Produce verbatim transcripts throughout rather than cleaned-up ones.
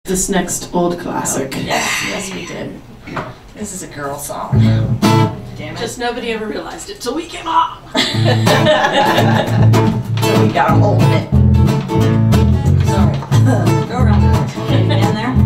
This next old classic. Oh, yes, yes we did. This is a girl song. Damn it. Just nobody ever realized it till we came on. So we got a hold of it. So, go around. Can you in there?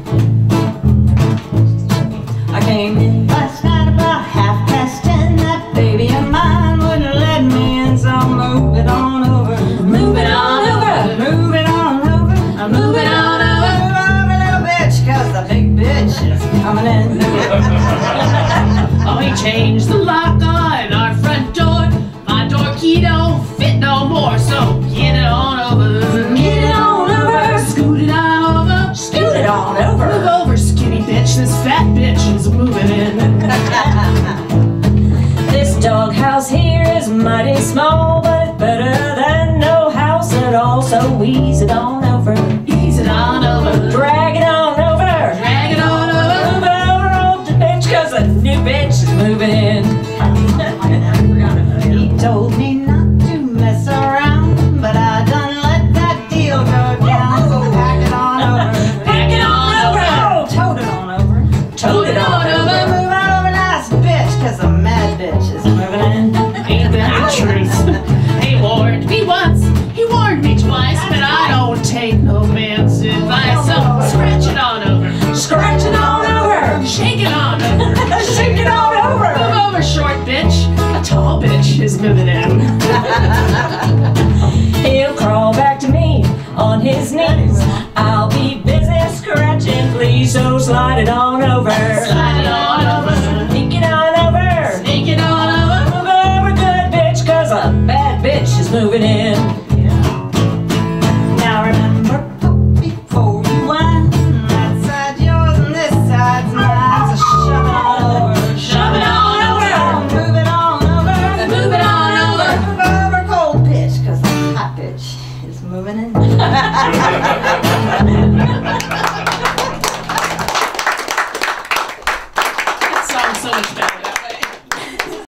I came in last night about half past ten. That baby of mine wouldn't let me in, so move it on over. Move it on over. Move it on over. I'm moving on over. Move over, little bitch, cause the big bitch is coming in. Oh, he changed the lock on our front door. My door key don't fit no more, so get it on over. Get it on over. Scoot it on over. Scoot it on over. Move over, skinny bitch. This fat bitch is moving in. This doghouse here is mighty small, but it's better than no house at all. So ease it on over. Ease it on over. Drag it on over. Drag it on over. Move over, old bitch, cause a new bitch is moving in. He told me not to mess around, but I done let that deal go down. So pack it on over. Pack it on over. Oh, tote it on over. Tote it on over. Move over, nice bitch, cause a mad bitch is moving in. Ain't that the truth? He warned me once, he warned me twice, but I don't take no man's advice. So scratch it on over. Scratch it on over. Shake it on over. Shake it on over. Move over, short bitch. A tall bitch is moving in. He'll crawl back to me on his knees. I'll be busy scratching, please. So slide it on over. Slide it on over. Sneak it on over. Sneak it on over. Move over, good bitch, cause a bad bitch is moving in. Now remember, before you whine, that side's yours and this side's mine. So shove it on over. Shove it on over. Move it on over. Move it on over. Move over, cold bitch, cause the hot bitch is moving in.